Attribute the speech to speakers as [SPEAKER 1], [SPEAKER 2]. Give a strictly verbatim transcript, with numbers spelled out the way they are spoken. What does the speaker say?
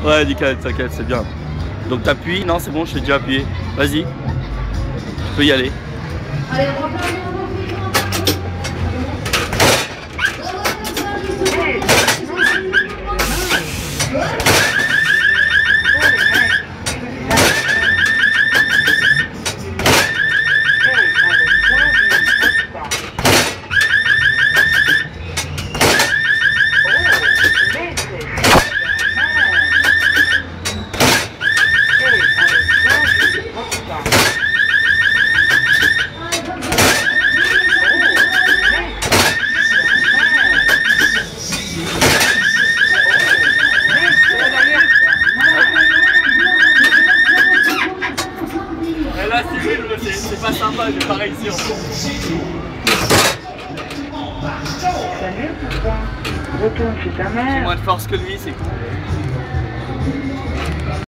[SPEAKER 1] Ouais, nickel, t'inquiète, c'est bien. Donc t'appuies, non c'est bon, je t'ai déjà appuyé. Vas-y, tu peux y aller.
[SPEAKER 2] Allez, on va faire
[SPEAKER 1] c'est pas sympa, je vais pas réussir.
[SPEAKER 2] Salut, pourquoi? Retourne chez ta mère.
[SPEAKER 1] J'ai moins de force que lui, c'est cool.